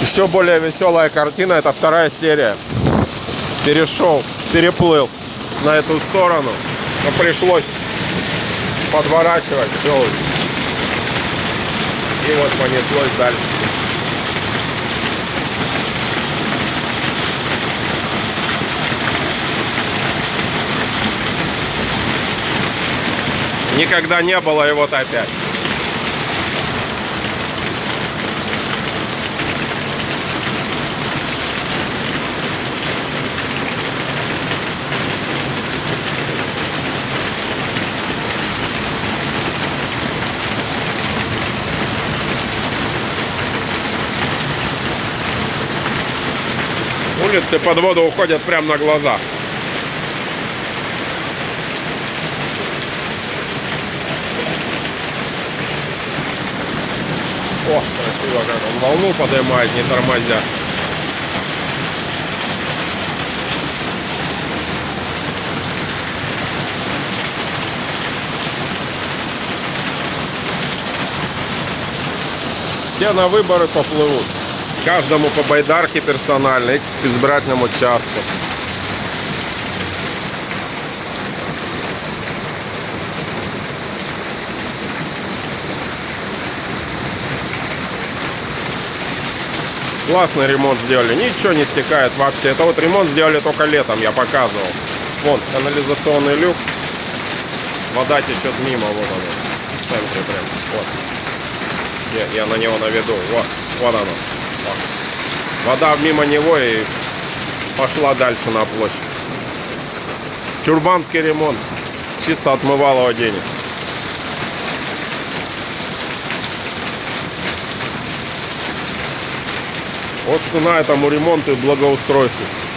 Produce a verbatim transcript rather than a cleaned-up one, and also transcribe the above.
Еще более веселая картина, это вторая серия. Перешел, переплыл на эту сторону, но пришлось подворачивать все. И вот понеслось дальше. Никогда не было, и вот опять. Улицы под воду уходят прямо на глаза. О, красиво как он волну поднимает, не тормозя. Все на выборы поплывут. Каждому по байдарке персональной к избирательному участку. Классный ремонт сделали, ничего не стекает вообще. Это вот ремонт сделали только летом, я показывал. Вон канализационный люк, вода течет мимо, вот оно, в центре прям. Вот. Я, я на него наведу, вот, вот оно. Вот. Вода мимо него и пошла дальше на площадь. Чурбанский ремонт, чисто отмывал его денег. Вот цена этому ремонту и благоустройству.